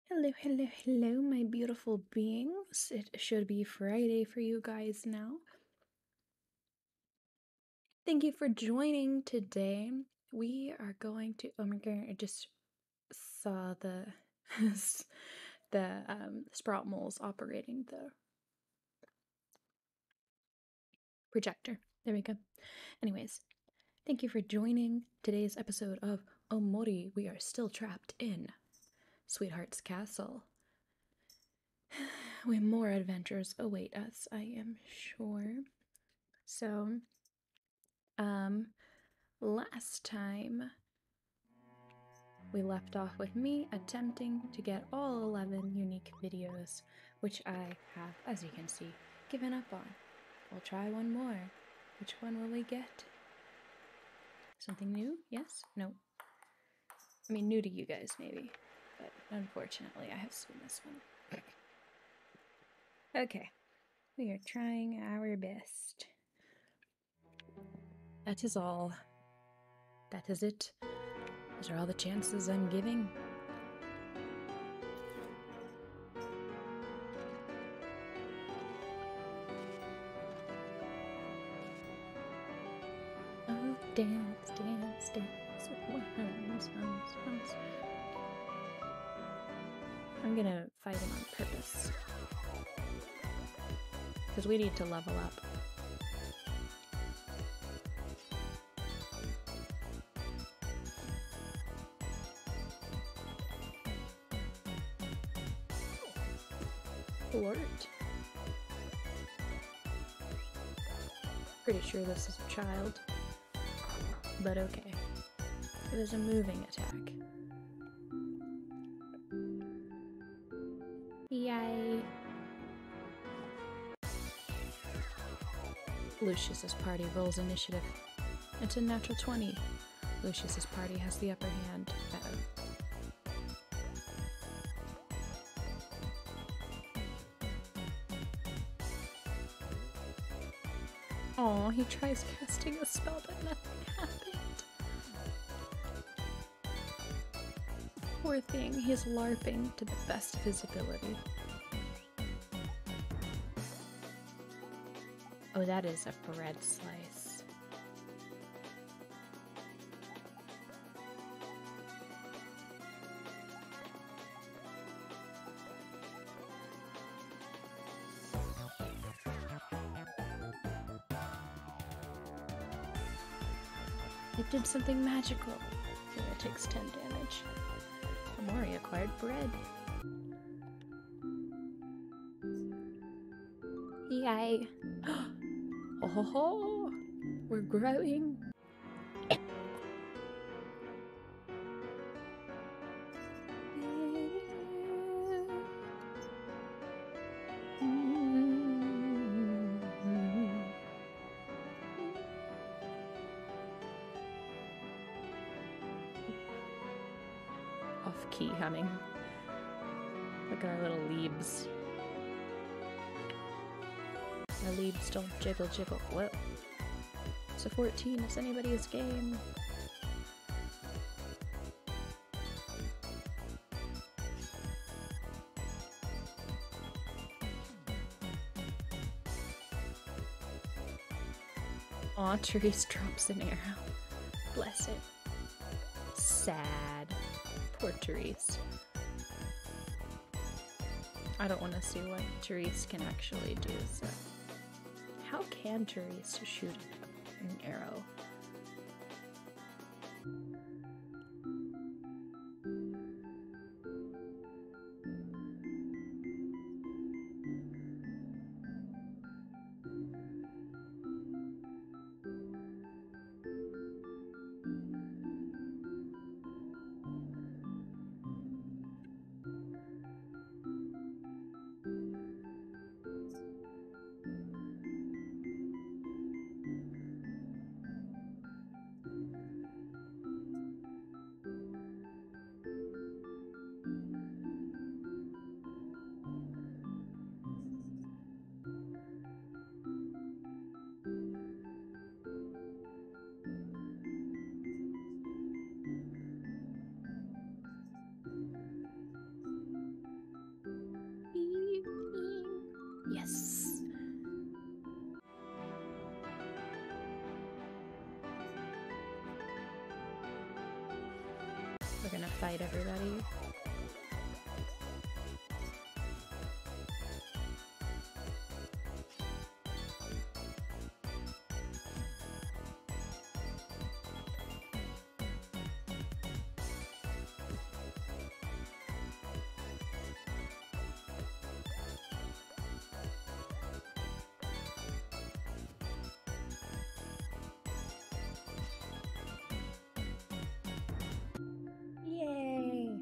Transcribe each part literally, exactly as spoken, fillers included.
Hello, hello, hello, my beautiful beings. It should be Friday for you guys now. Thank you for joining today. We are going to. Oh my god! I just saw the the um, sprout moles operating the projector. There we go. Anyways, thank you for joining today's episode of Omori. We are still trapped in Sweetheart's Castle. When more adventures await us, I am sure. So, um, last time we left off with me attempting to get all eleven unique videos, which I have, as you can see, given up on. We'll try one more. Which one will we get? Something new? Yes? No? I mean, new to you guys, maybe. But unfortunately, I have seen this one. Okay. We are trying our best. That is all. That is it. Those are all the chances I'm giving. Oh, dance, dance, dance with hands, hands, hands. I'm gonna fight him on purpose. Because we need to level up. Flirt. Pretty sure this is a child. But okay. It was a moving attack. Yay! Lucius's party rolls initiative. It's a natural twenty. Lucius's party has the upper hand. Uh-oh. Aw, he tries casting a spell, but nothing happened. Poor thing, he's LARPing to the best of his ability. Oh, that is a bread slice. It did something magical. So that takes ten damage. Omori acquired bread. Yay! Oh ho ho! We're growing! Off-key humming. Look at our little leaves. Our leaves don't jiggle jiggle. Whoa. It's a fourteen, it's anybody's game. Aw, Therese drops an arrow. Bless it. Sad. Poor Therese. I don't want to see what Therese can actually do, so... How can Therese shoot an arrow? fight everybody. Yay!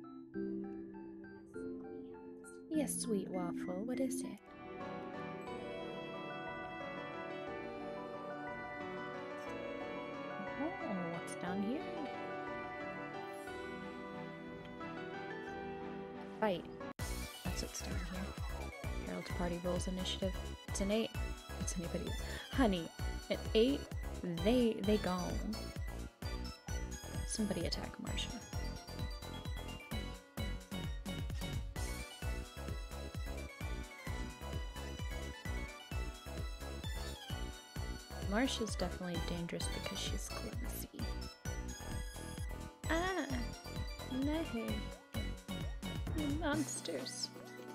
Yes, sweet waffle, what is it? Oh, what's down here? Fight. That's what's down here. Herald Party Rules Initiative. It's an eight. It's anybody. Honey, an eight? They, they gone. Somebody attack Marcia. Marcia's definitely dangerous because she's clumsy. Ah! No! You monsters!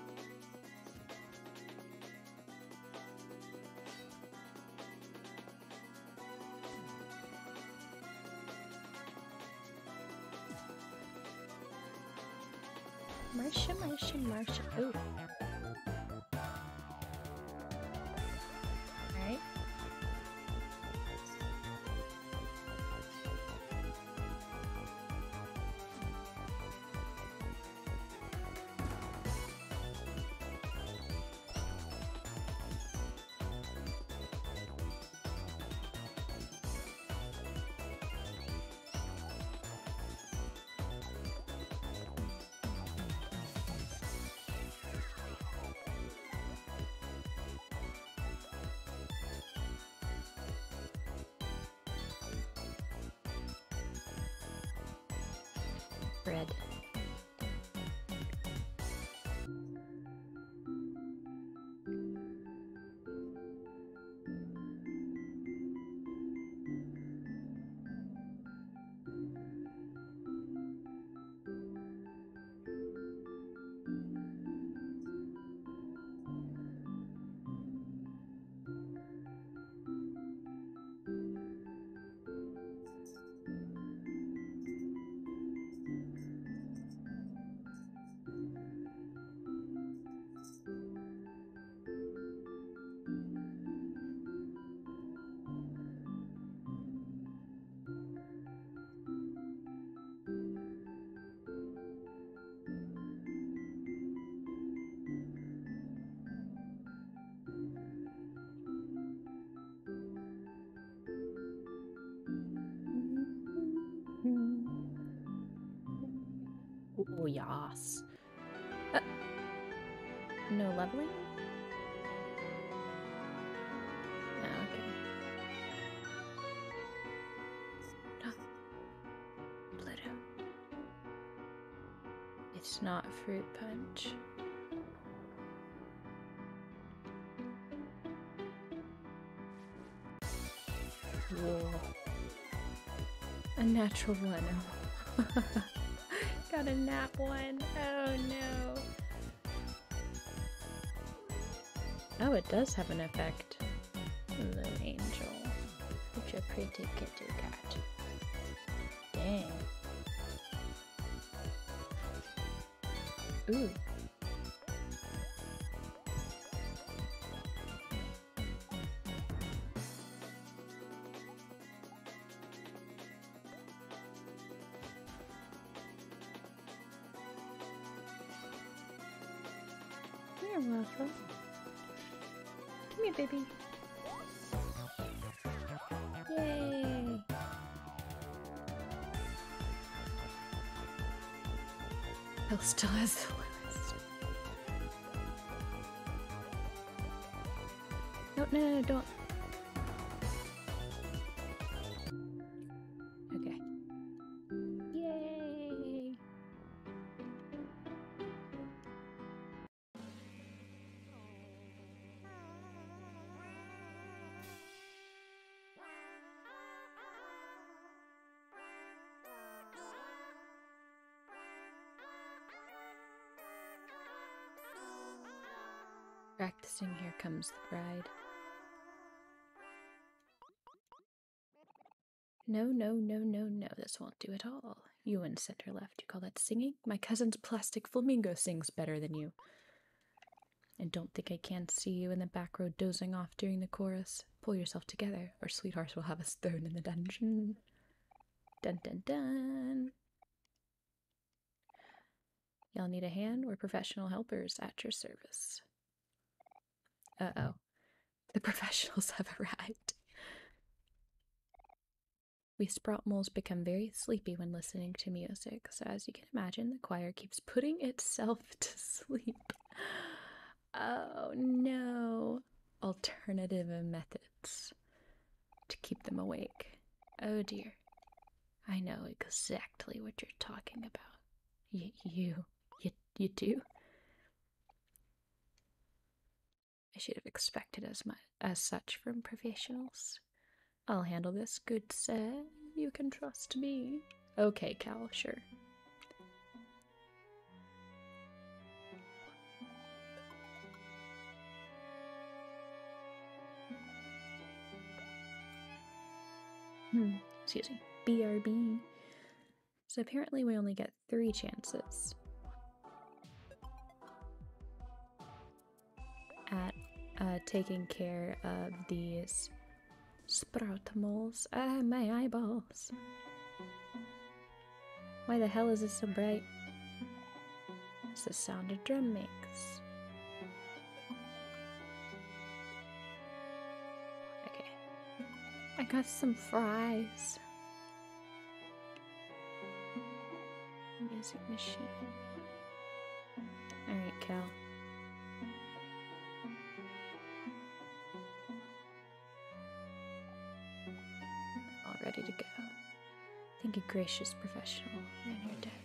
Marcia, Marcia, Marcia. Ooh. Alright. Bread. Oh, yas. Uh, no leveling? Oh, okay. Pluto. It's not fruit punch. Whoa. A natural one. Got a nap one. Oh no. Oh, it does have an effect. Hello, angel. Such a pretty kitty cat. Dang. Ooh. You're welcome. Come here, baby. Yay! Bill still has the lowest. No, no, no, don't. Okay. Yay! Practicing Here Comes the Bride. No, no, no, no, no, this won't do at all. You in center left, you call that singing? My cousin's plastic flamingo sings better than you. And don't think I can't see you in the back row dozing off during the chorus. Pull yourself together, or sweethearts will have us thrown in the dungeon. Dun dun dun. Y'all need a hand? We're professional helpers at your service. Uh-oh. The professionals have arrived. We sprout moles become very sleepy when listening to music, so as you can imagine, the choir keeps putting itself to sleep. Oh no. Alternative methods to keep them awake. Oh dear. I know exactly what you're talking about. Y you. You, you do? I should have expected as much as such from professionals. I'll handle this, good sir. You can trust me. Okay, Cal, sure. Hmm, excuse me. B R B. So apparently we only get three chances at uh, taking care of these sprout moles. Ah, my eyeballs. Why the hell is this so bright? It's the sound a drum makes. Okay. I got some fries. Music machine. Alright, Cal. All ready to go. Thank you, gracious professional. You're in your debt.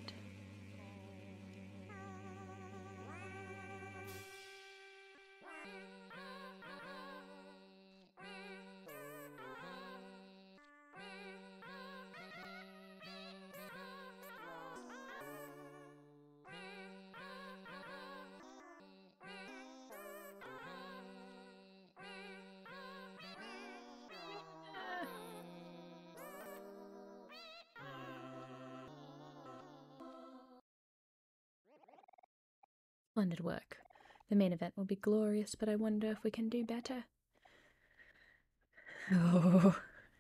Splendid work. The main event will be glorious, but I wonder if we can do better. Oh.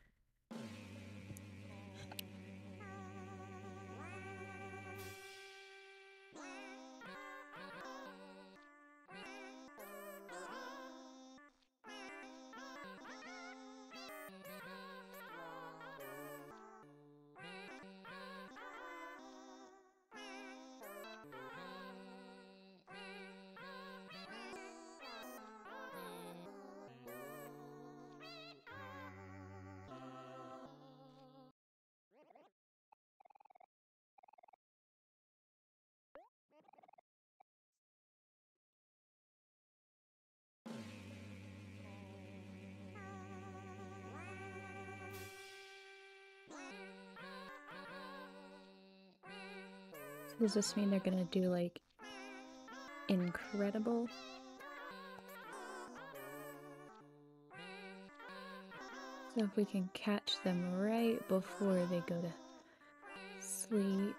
Does this mean they're gonna do like incredible? So if we can catch them right before they go to sleep.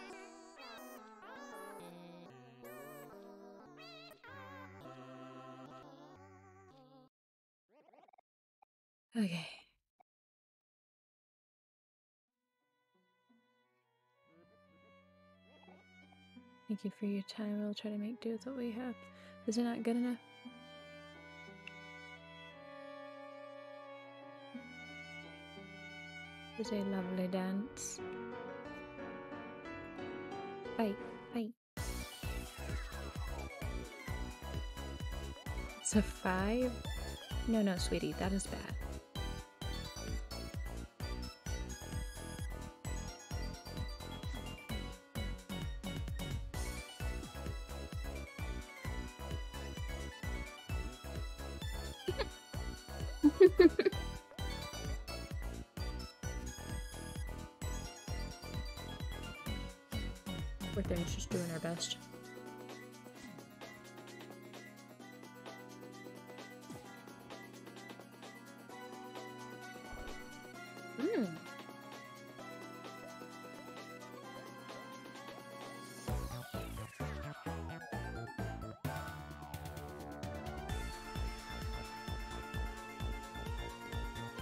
Okay. Thank you for your time. We'll try to make do with what we have. Is it not good enough? It's a lovely dance. Fight, fight. It's a five? No, no, sweetie, that is bad. Poor thing's just doing our best.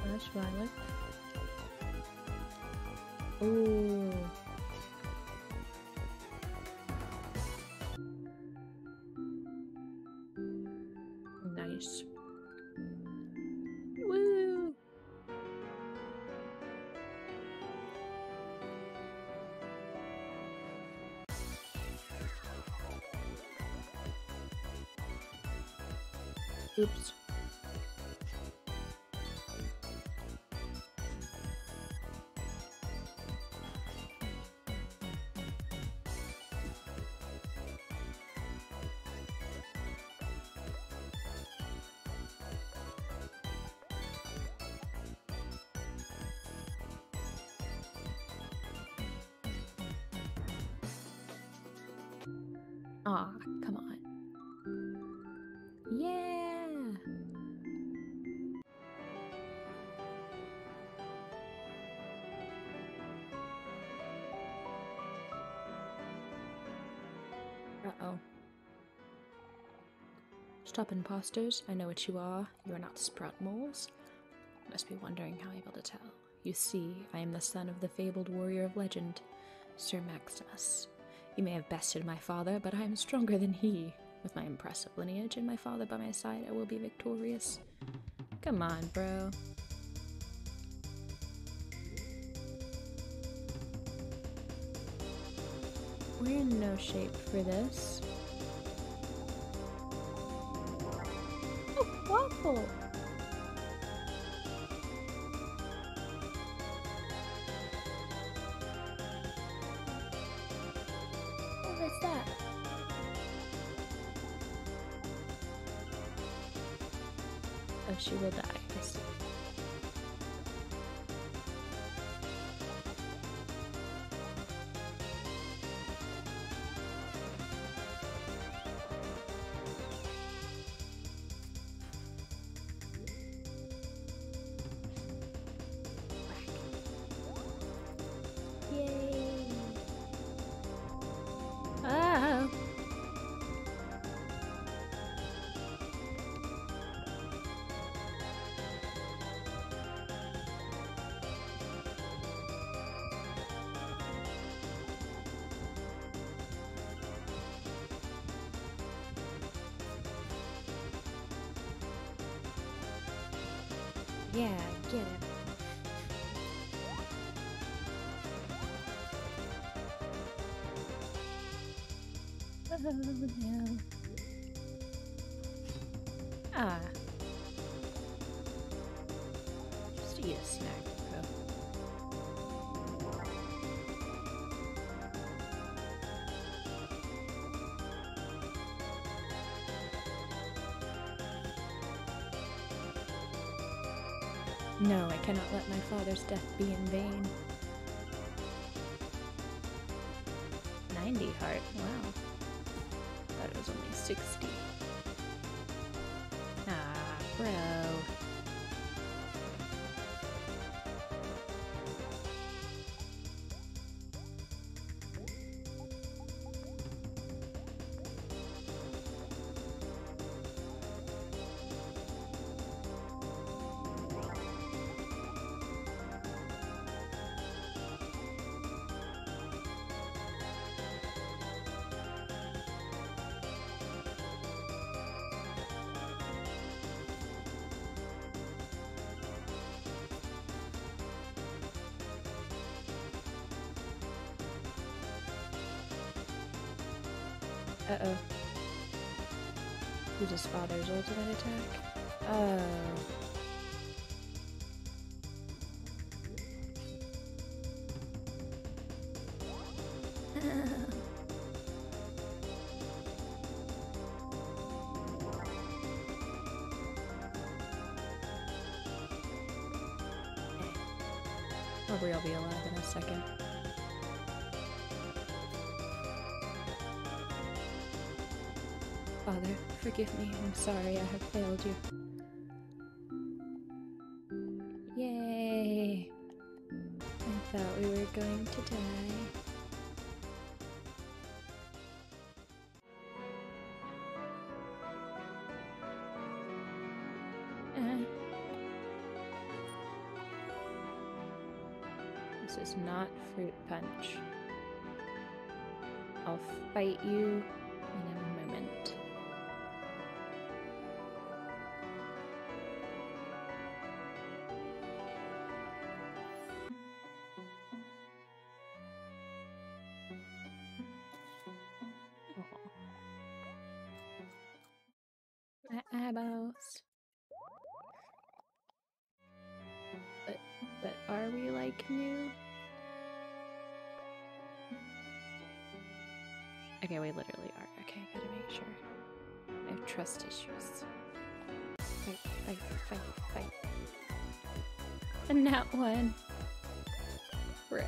That's violet. Ooh. Nice. Woo! Oops. Aw, come on. Yeah! Uh-oh. Stop, imposters. I know what you are. You are not sprout moles. You must be wondering how I'm able to tell. You see, I am the son of the fabled warrior of legend, Sir Maximus. You may have bested my father, but I am stronger than he. With my impressive lineage and my father by my side, I will be victorious. Come on, bro. We're in no shape for this. Oh, waffle! Oh, what's that? Oh, she will die. I see. Yay! Ah! Yeah, get it. Oh no. Ah. Just eat a snack, bro. No, I cannot let my father's death be in vain. ninety heart, wow. Thought it was only sixty. Ah, bro. Uh-oh. Use his father's ultimate attack? Oh. Probably I'll be alive in a second. Father, forgive me. I'm sorry I have failed you. Yay! I thought we were going to die. Uh. This is not fruit punch. I'll fight you in a moment. My eyeballs. But, but are we like new? Okay, we literally are. Okay, gotta make sure. I have trust issues. Fight, fight, fight, fight. And that one. Bro.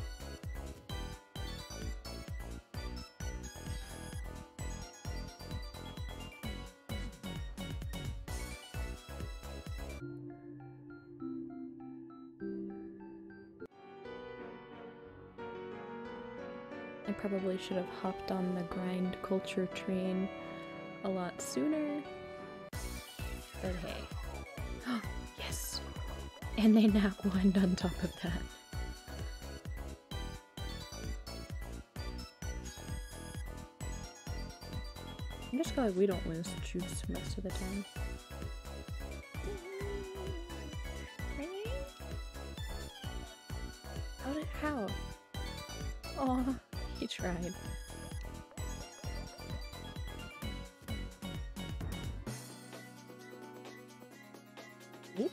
I probably should have hopped on the grind culture train a lot sooner. But hey. Oh, yes! And they nat one on top of that. I'm just glad we don't lose juice most of the time. How did- how? Aw, he tried. Oop.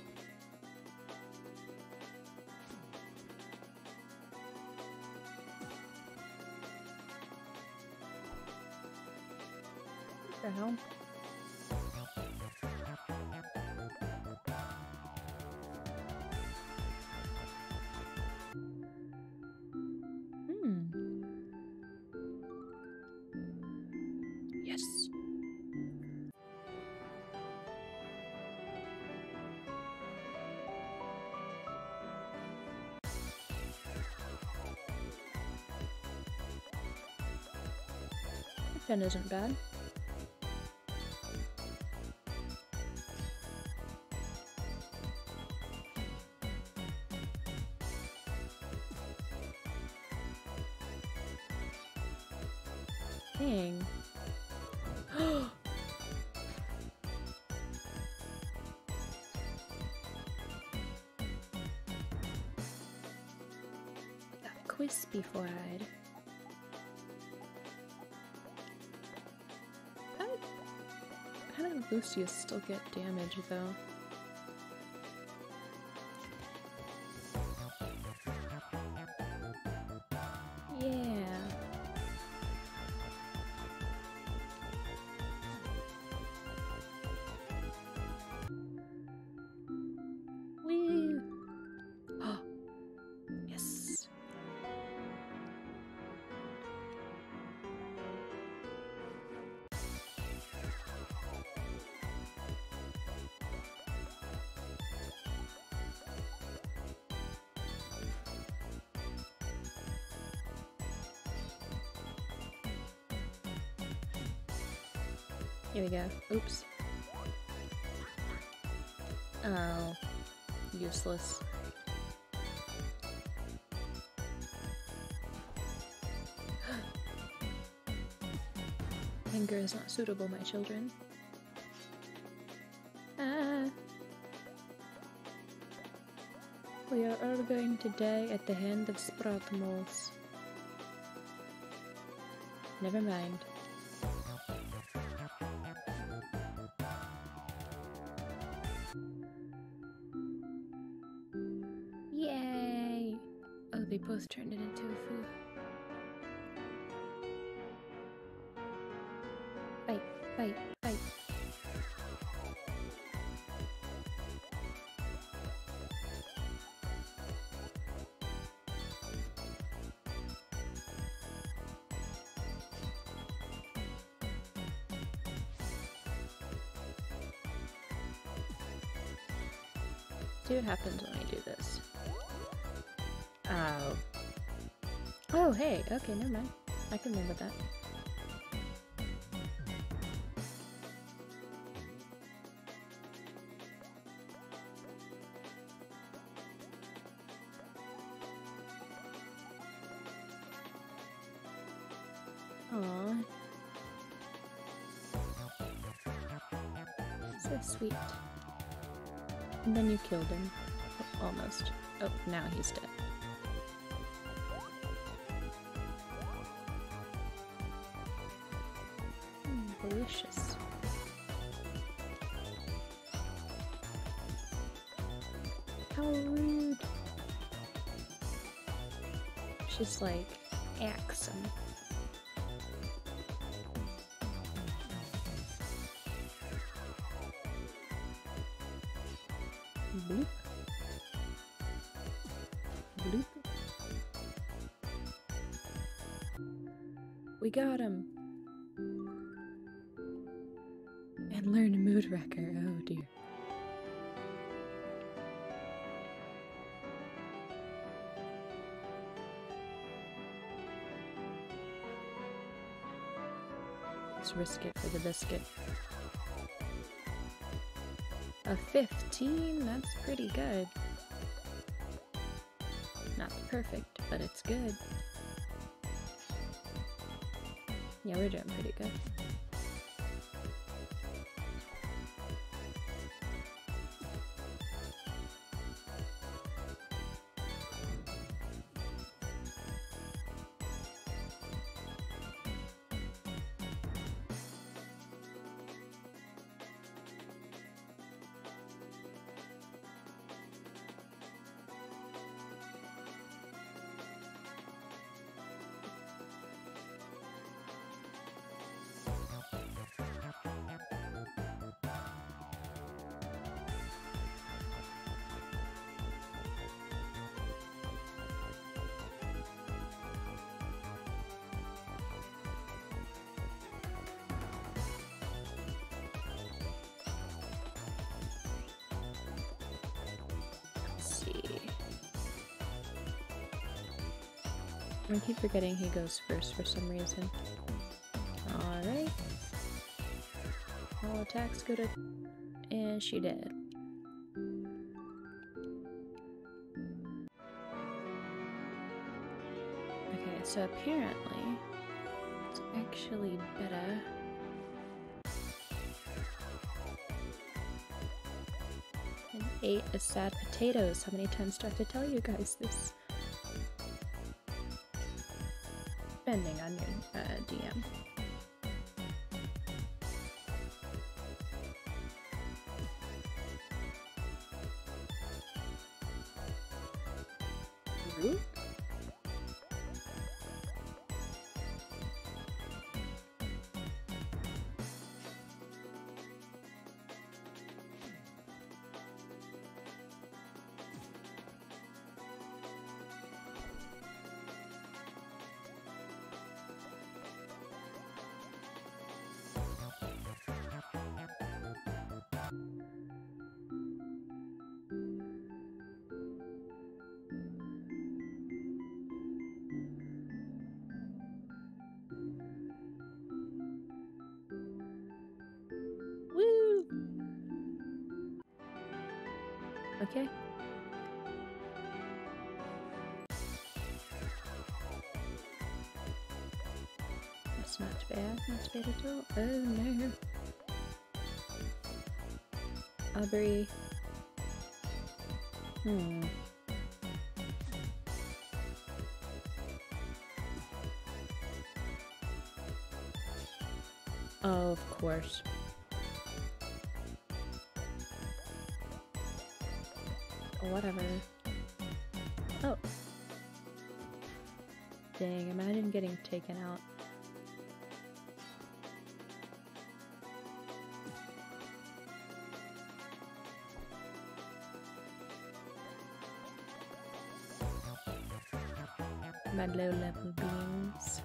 What the hell? Hmm. Yes. That pen isn't bad. Dang. That crispy fried. How did, how did Lucius still get damage though? Yeah. Woo! Oh, yes. Here we go. Oops. Oh, useless. Anger is not suitable, my children. Ah. We are all going to die at the hand of sprout moles. Never mind. Yay! Oh, they both turned it into a food. Fight, fight, fight. See what happens when I do this. Oh. Oh, hey. Okay, never mind. I can live with that. So sweet. And then you killed him. Almost. Oh, now he's dead. Mm, delicious. How rude. She's like, axe him. Bloop. Bloop. We got him. And learn a mood wrecker. Oh dear. Let's risk it for the biscuit. A fifteen? That's pretty good. Not perfect, but it's good. Yeah, we're doing pretty good. I keep forgetting he goes first for some reason. Alright. All attacks go to... And she did. Okay, so apparently it's actually better. And eight is sad potatoes. How many times do I have to tell you guys this? Depending on your uh, D M. Root? Woo! Okay. That's not bad, not bad at all. Oh no. Aubrey. Hmm. Oh, of course. Whatever. Oh. Dang, imagine getting taken out. My low level beings.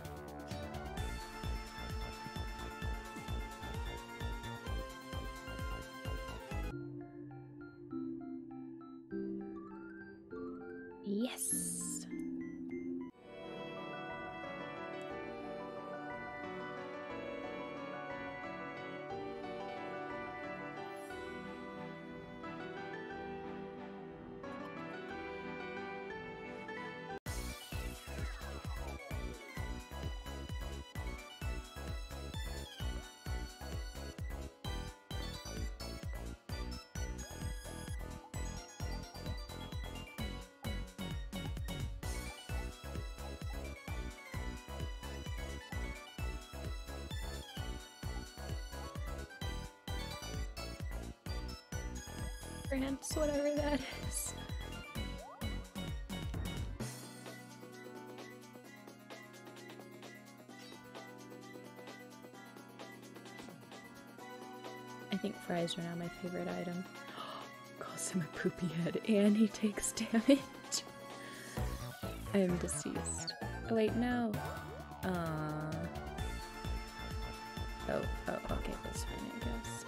Yes. France, whatever that is. I think fries are now my favorite item. Calls him a poopy head and he takes damage. I am deceased. Oh wait, no. Uh. Oh, oh, okay, that's fine, I guess.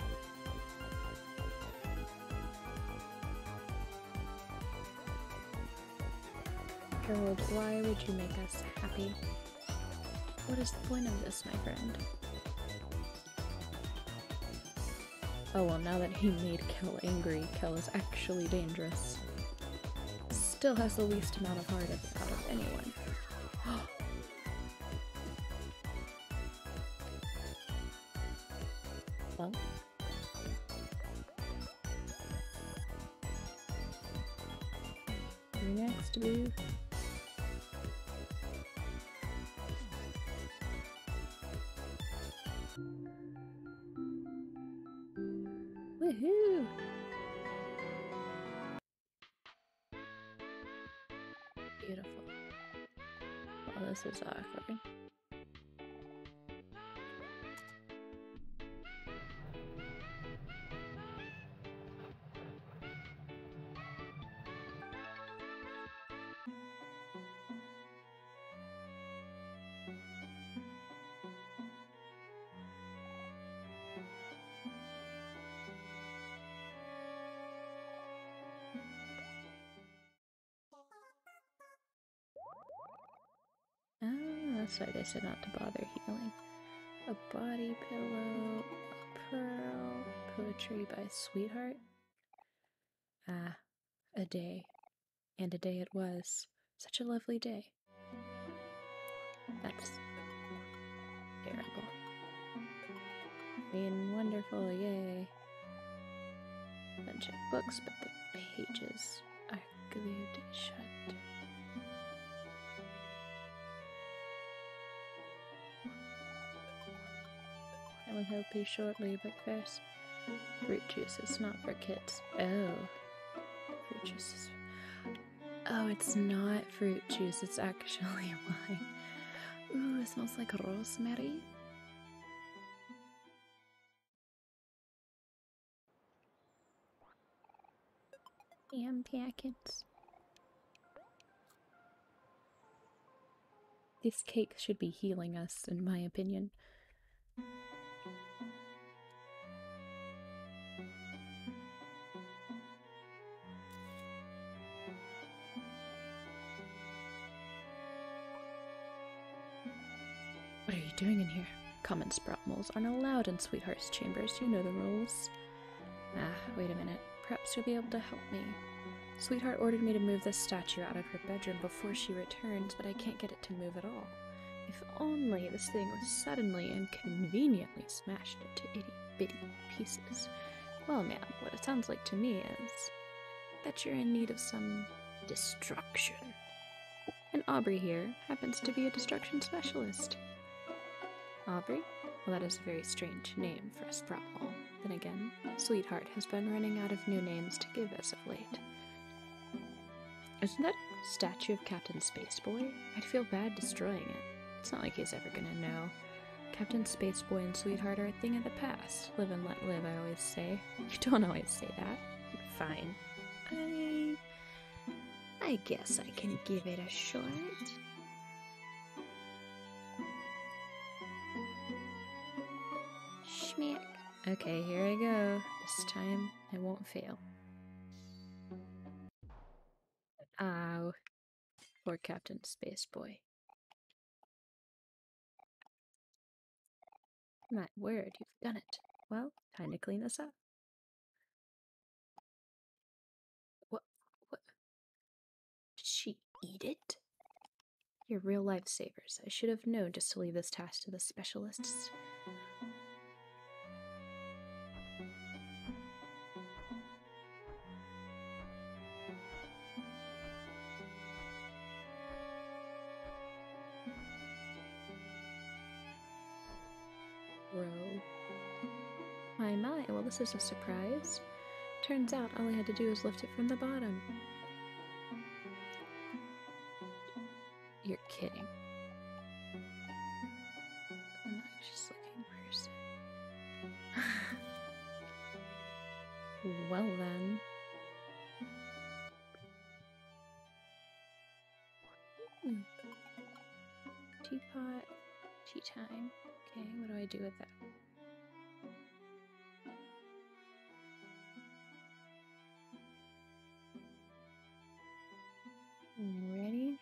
Harold, why would you make us happy? What is the point of this, my friend? Oh well, now that he made Kel angry, Kel is actually dangerous. Still has the least amount of heart of, out of anyone. Well. You're next, boo. Woohoo! Beautiful. Well, this is awkward. Ah, that's why they said not to bother healing. A body pillow, a pearl, poetry by Sweetheart. Ah, a day. And a day it was. Such a lovely day. That's terrible. I mean, wonderful, yay. Bunch of books, but the pages are glued shut. I will help you shortly, but first, fruit juice is not for kids. Oh, fruit juice is... Oh, it's not fruit juice, it's actually wine. Ooh, it smells like rosemary. Damn packets. This cake should be healing us, in my opinion. What are you doing in here? Common sprout moles aren't allowed in Sweetheart's chambers. You know the rules. Ah, wait a minute. Perhaps you'll be able to help me. Sweetheart ordered me to move this statue out of her bedroom before she returns, but I can't get it to move at all. If only this thing was suddenly and conveniently smashed into itty-bitty pieces. Well, ma'am, what it sounds like to me is that you're in need of some destruction. And Aubrey here happens to be a destruction specialist. Aubrey? Well, that is a very strange name for a sprout mole. Then again, Sweetheart has been running out of new names to give as of late. Isn't that a statue of Captain Spaceboy? I'd feel bad destroying it. It's not like he's ever gonna know. Captain Spaceboy and Sweetheart are a thing of the past. Live and let live, I always say. You don't always say that. Fine. I... I guess I can give it a shot. Schmack. Okay, here I go. This time, I won't fail. Ow. Poor Captain Spaceboy. My word, you've done it. Well, time to clean this up. What? What? Did she eat it? You're real lifesavers. I should have known just to leave this task to the specialists. Row. My, my, well, this is a surprise. Turns out all I had to do was lift it from the bottom. You're kidding. I'm not just looking person. Well then. Hmm. Teapot, tea time. Okay, what do I do with that? Ready?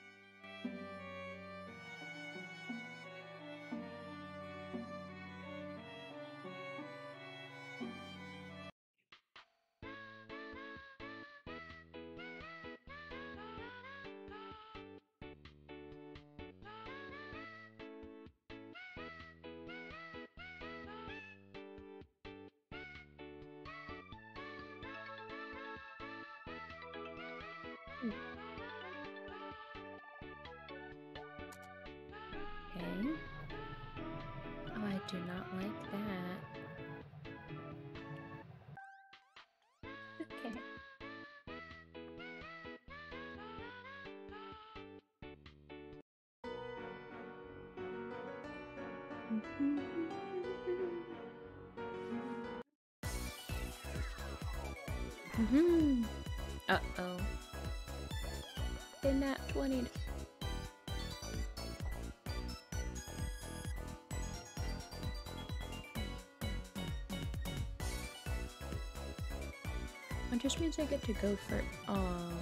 Okay. Oh, I do not like that. Okay. Mm-hmm. Uh-oh. In that twenty. It just means I get to go for. Oh.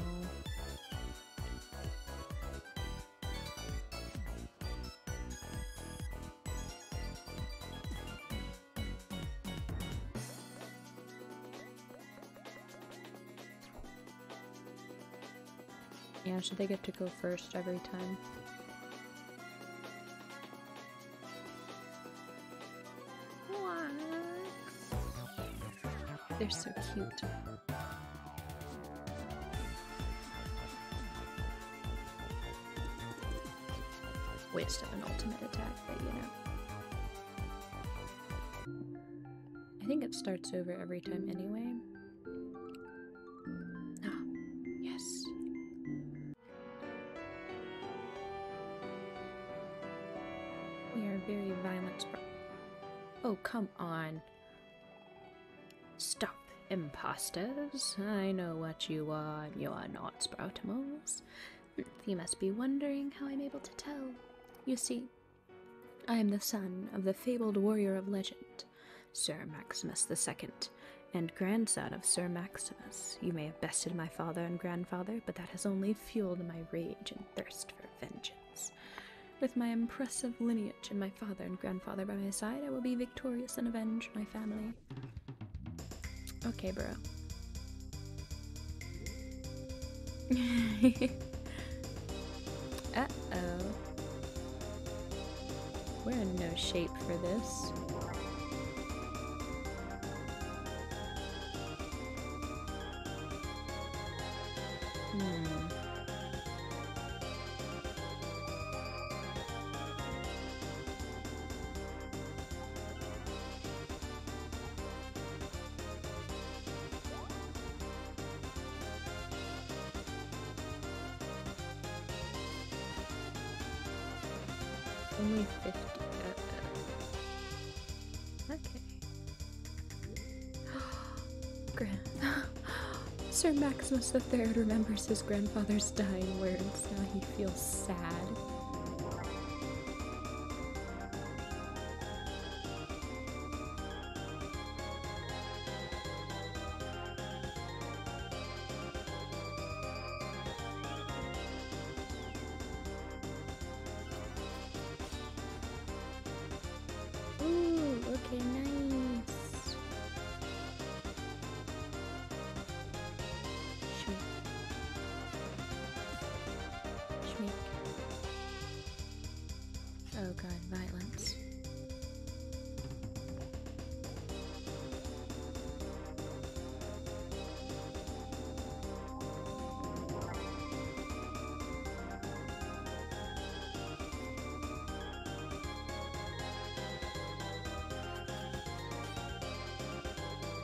Yeah, so they get to go first every time. What? They're so cute. Waste of an ultimate attack, but you know. I think it starts over every time anyway. Ah, yes. We are very violent. Oh, come on. Stop, imposters. I know what you are. You are not Sproutimals. You must be wondering how I'm able to tell. You see, I am the son of the fabled warrior of legend, Sir Maximus the Second, and grandson of Sir Maximus. You may have bested my father and grandfather, but that has only fueled my rage and thirst for vengeance. With my impressive lineage and my father and grandfather by my side, I will be victorious and avenge my family. Okay, bro. Uh-oh. We're in no shape for this. Hmm. Only fifty. Uh, okay. Grand. Sir Maximus the Third remembers his grandfather's dying words. Now he feels sad. Ooh, okay, nice. Schmeek. Schmeek.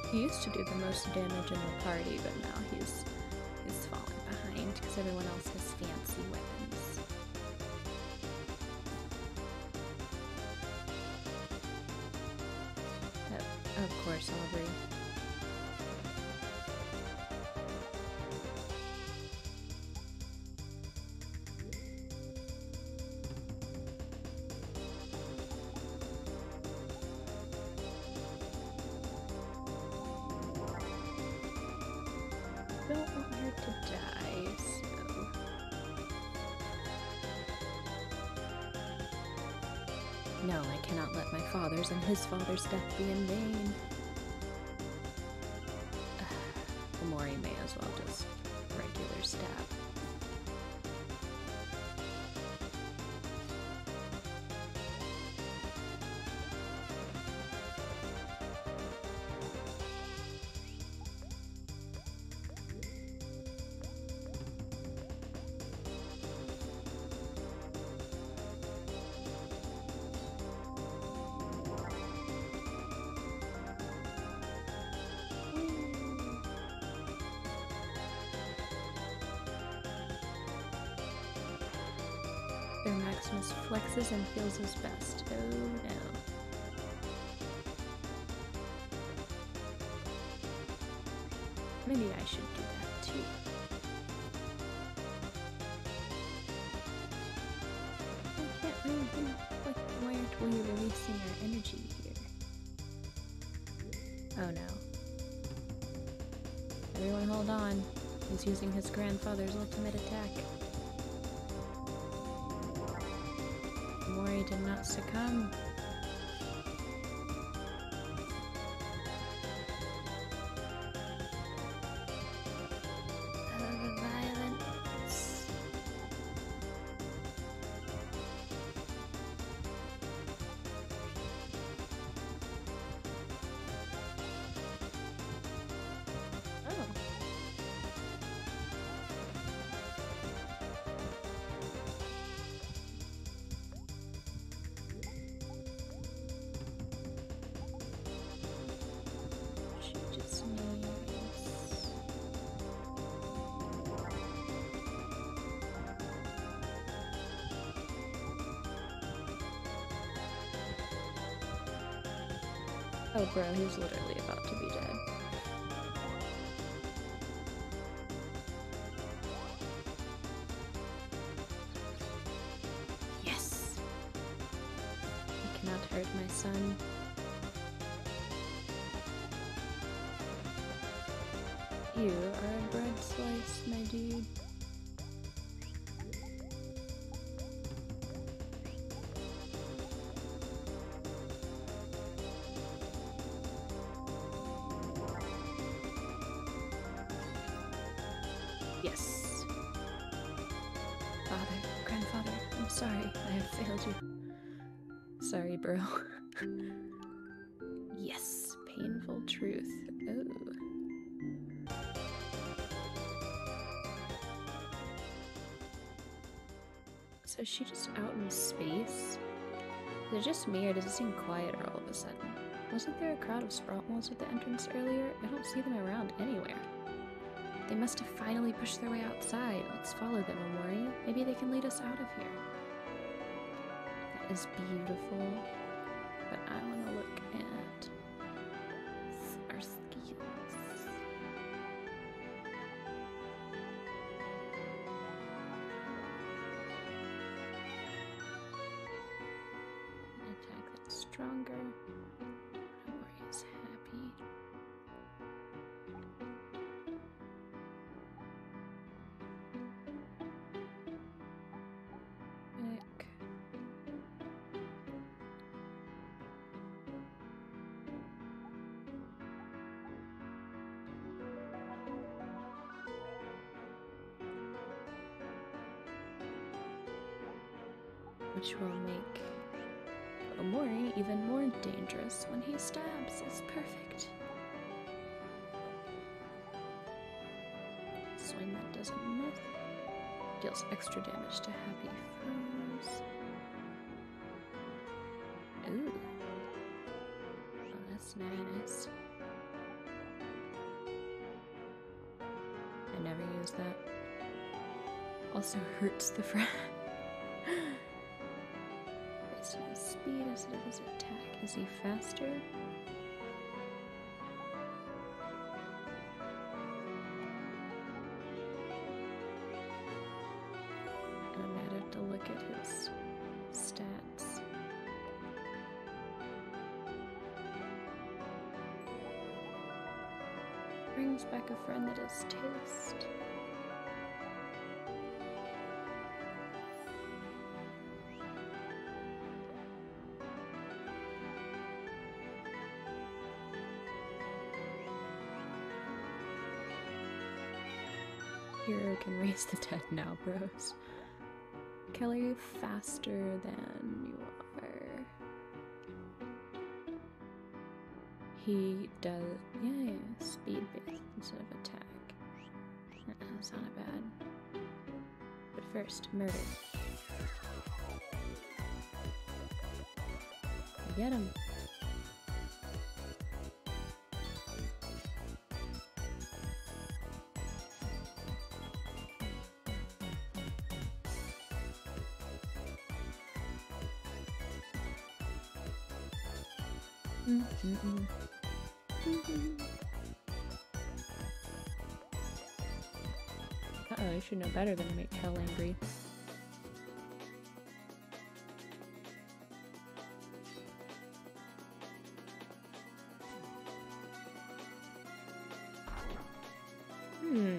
He used to do the most damage in the party, but now he's he's fallen behind because everyone else has fancy weapons. Uh, of course, Aubrey. Don't want her to die, so... No, I cannot let my father's and his father's death be in vain. Omori may as well just regular stab. Their Maximus flexes and feels his best. Oh no. Maybe I should do that too. I can't really think like where we're releasing our energy here. Oh no. Everyone hold on. He's using his grandfather's ultimate attack. Omori did not succumb. Uh, violence. Oh. Oh bro, he's literally about to be dead. Yes! You cannot hurt my son. You are a bread slice, my dude. Yes. Father, grandfather, I'm sorry. I have failed you. Sorry, bro. Yes, painful truth. Oh. So is she just out in space? Is it just me, or does it seem quieter all of a sudden? Wasn't there a crowd of sprout moles at the entrance earlier? I don't see them around anywhere. They must have finally pushed their way outside. Let's follow them, Omori. Maybe they can lead us out of here. That is beautiful. But I want to look at our skills. An attack that's stronger. Omori is happy. Which will make Omori even more dangerous when he stabs. It's perfect. Swing that doesn't miss. Deals extra damage to happy foes. Ooh. Oh, that's nice. I never use that. Also hurts the friend. Is he his speed instead of his attack? Is he faster? I might have to look at his stats. Brings back a friend that has taste. Hero can raise the dead now, bros. Kelly, are you faster than you are? He does, yeah, yeah, speed based instead of attack. Uh, that's not bad. But first, murder. Get him. Mm-mm-mm. Mm-mm. Uh-oh, I should know better than to make Kel angry. Hmm.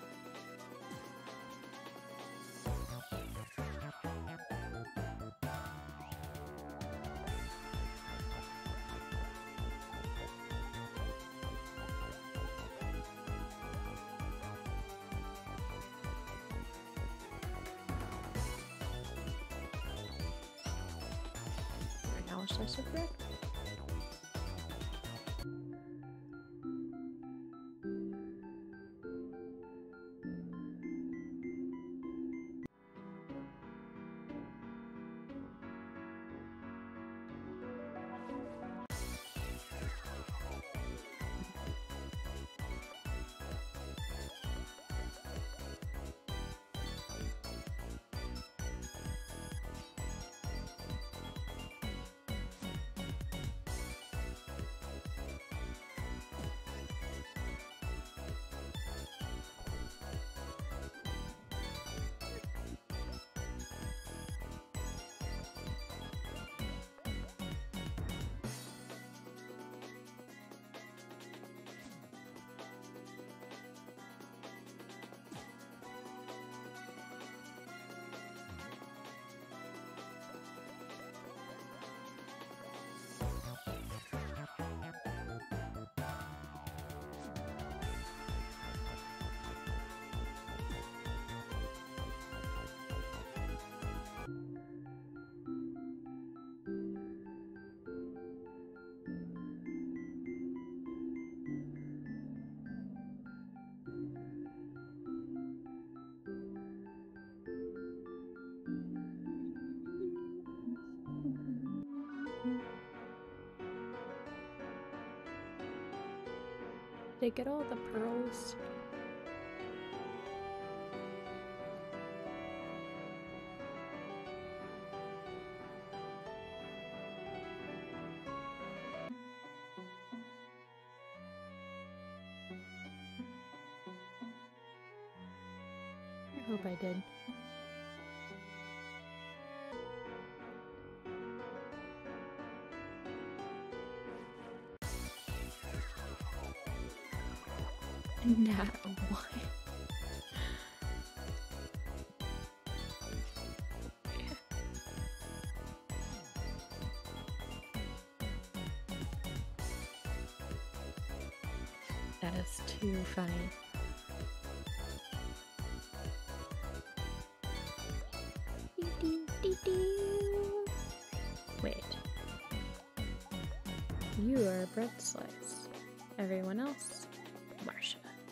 Analysis of red. Did I get all the pearls? I hope I did. Nat one. That is too funny. Wait. You are a bread slice. Everyone else, Marsha.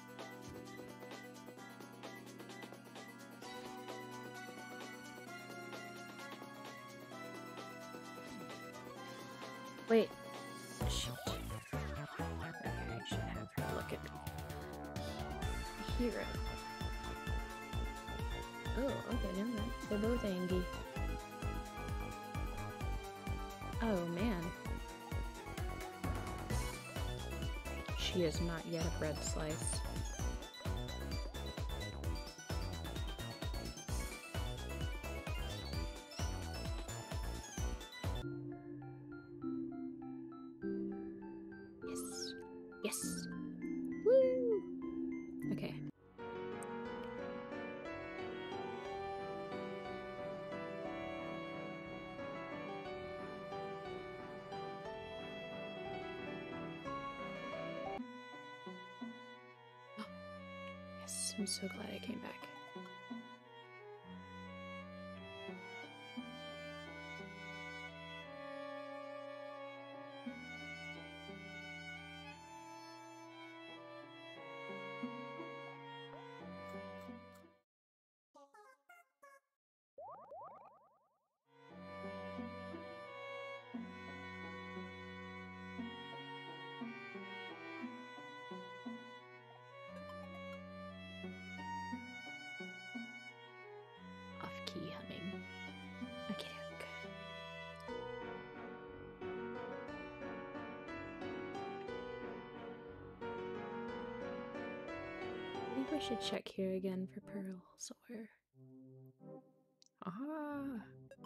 Wait. Shoot. Okay, I should have her look at Hero. Oh, okay, never mind. They're both angry. Oh, man. She is not yet a bread slice. Yes. Yes. Woo! Okay. Yes, I'm so glad I came back. Off-key humming. Okay, okay. I think we should check here again for pearls or... Ah!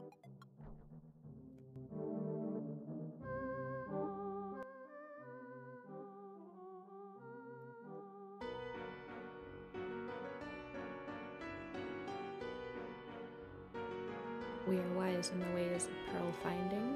We are wise in the ways of pearl finding.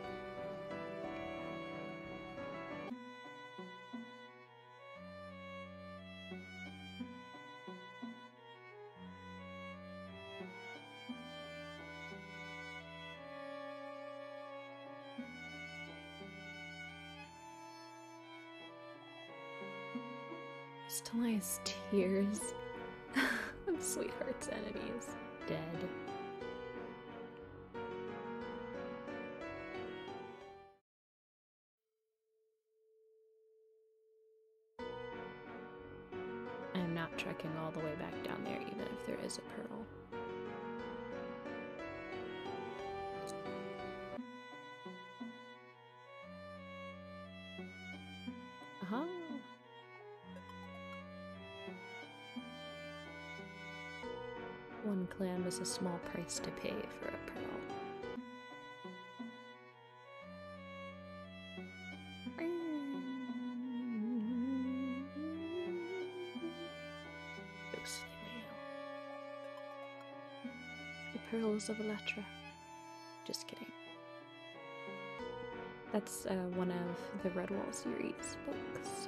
Stella's tears of Sweetheart's enemies dead. I am not trekking all the way back down there, even if there is a pearl. Uh-huh. One clam is a small price to pay for a pearl. Ghostly wail. The pearls of Electra. Just kidding. That's uh, one of the Redwall series books.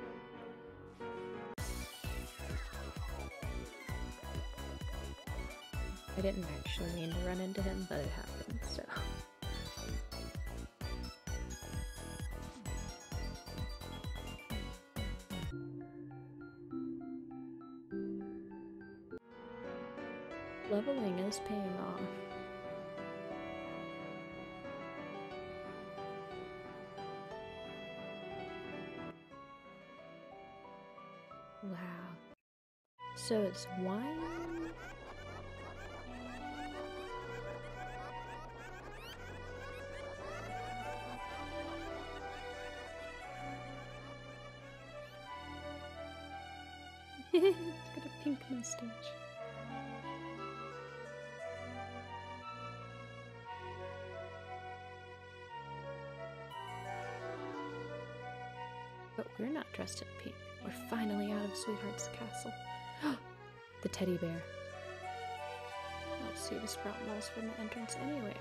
I didn't actually mean to run into him, but it happened, so. Leveling is paying off. Wow. So it's wine? It's got a pink mustache. But we're not dressed in pink. We're finally out of Sweetheart's castle. The teddy bear. I'll see the sprout moles from the entrance anywhere.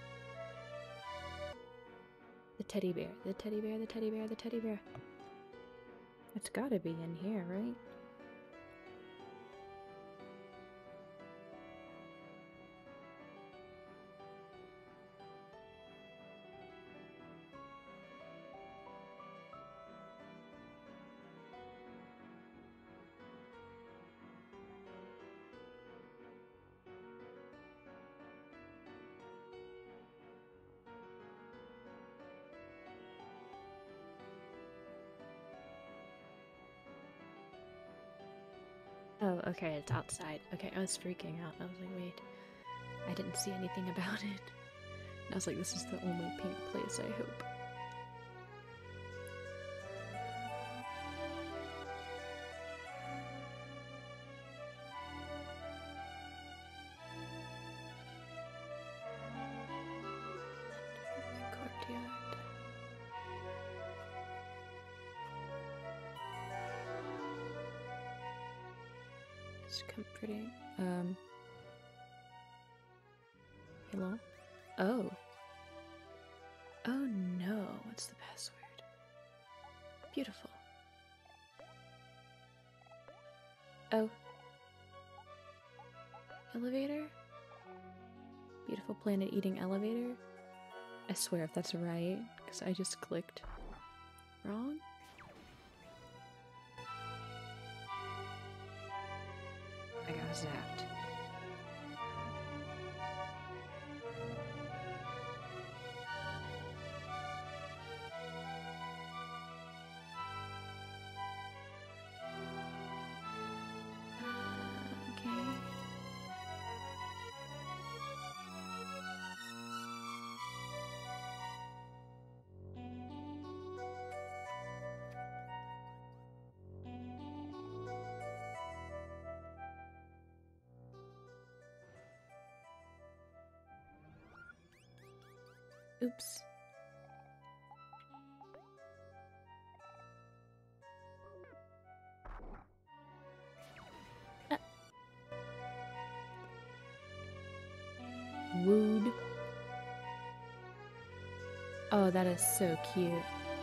The teddy bear, the teddy bear, the teddy bear, the teddy bear. It's gotta be in here, right? Oh, okay, it's outside. Okay, I was freaking out. I was like, wait, I didn't see anything about it. And I was like, this is the only pink place, I hope. Courtyard. It's comforting. Um. Hello? Oh. Oh no. What's the password? Beautiful. Oh. Elevator? Beautiful planet eating elevator? I swear if that's right, because I just clicked wrong. I got zapped. Oops. Uh. Wooed. Oh, that is so cute.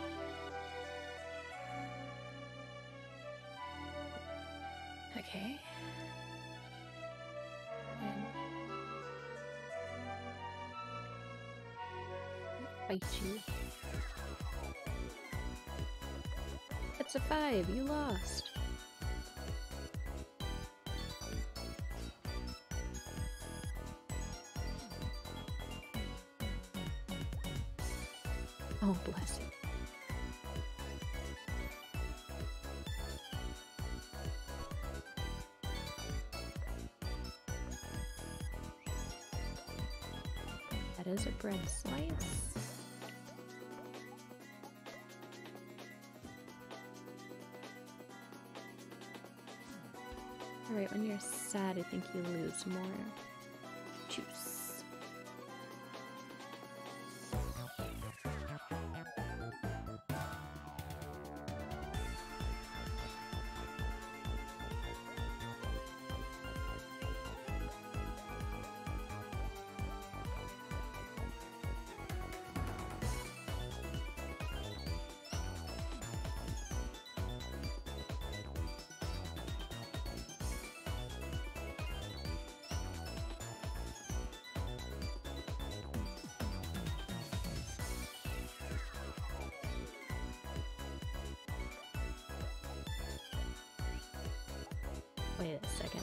Okay. And bite you. It's a five. You lost. Oh, bless you. That is a bread slice. Alright, when you're sad, I think you lose more juice. Wait a second.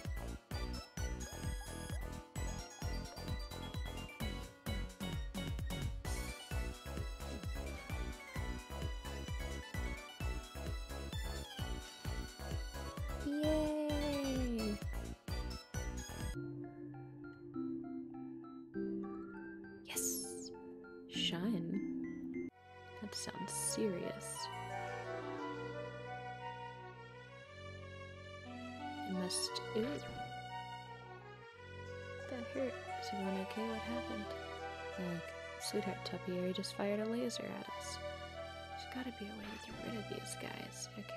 Yay! Yes! Shine. That sounds serious. It must. Ooh. That hurt. Is everyone okay? What happened? Like, sweetheart Topiary just fired a laser at us. There's gotta be a way to get rid of these guys. Okay.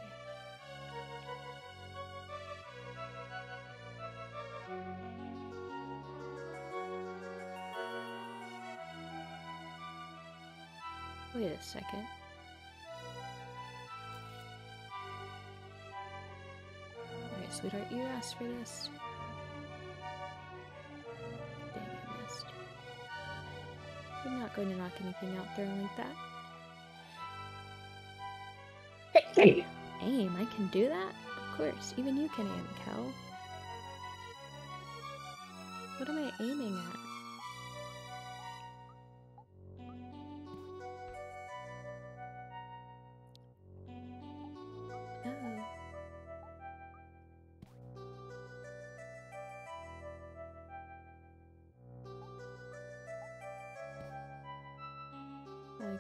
Wait a second. Alright, sweetheart, you asked for this. Dang, I missed. You're not going to knock anything out there like that. Hey! Aim, I can do that? Of course, even you can aim, Kel. What am I aiming at? Oh.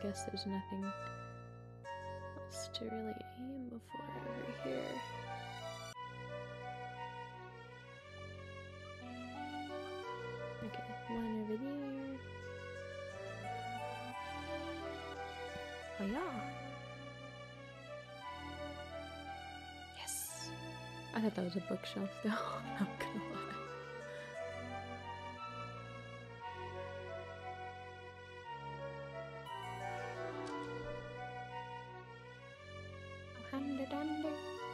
guess there's nothing else to really aim for over here. Okay, one over there. Oh yeah. Yes. I thought that was a bookshelf though. I'm not gonna lie. Oh, handy dandy.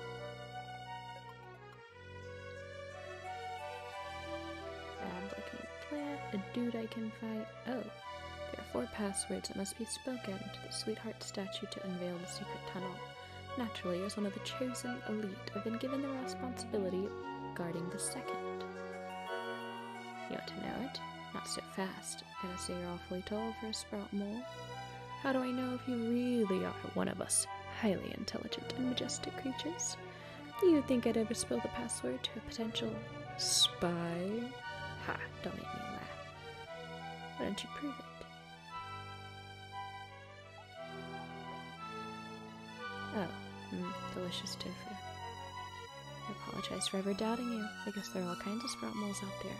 Bad looking plant, a dude I can fight. Oh, there are four passwords that must be spoken to the sweetheart statue to unveil the secret tunnel. Naturally, as one of the chosen elite, I've been given the responsibility of guarding the second. You want to know it? Not so fast. Gotta say you're awfully tall for a sprout mole. How do I know if you really are one of us highly intelligent and majestic creatures? Do you think I'd ever spill the password to a potential spy? Ha, don't make me laugh. Why don't you prove it? Oh, mm, delicious tofu. I apologize for ever doubting you. I guess there are all kinds of sprout moles out there.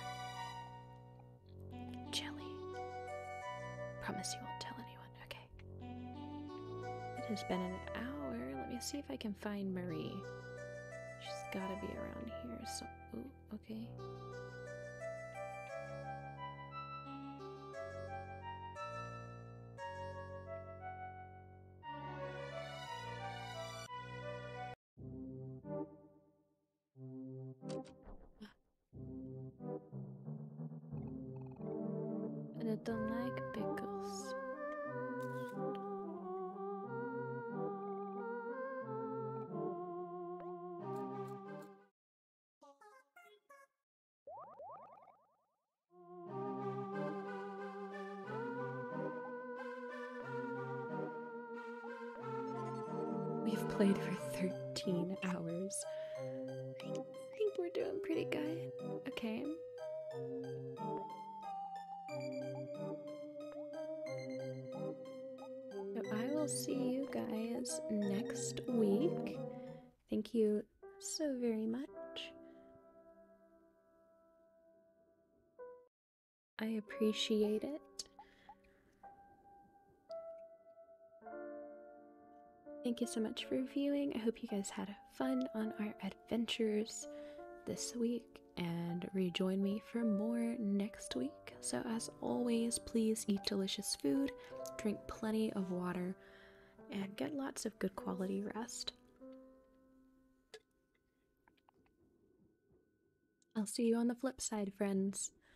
Jelly. Promise you won't tell anyone, okay? It has been an hour. Let me see if I can find Marie. She's gotta be around here, so... Ooh, okay. But I don't like pickles. We've played for thirteen hours. I think we're doing pretty good. Okay. So I will see you guys next week. Thank you so very much. I appreciate it. Thank you so much for viewing. I hope you guys had fun on our adventures this week and rejoin me for more next week. So as always, please eat delicious food, drink plenty of water, and get lots of good quality rest. I'll see you on the flip side, friends.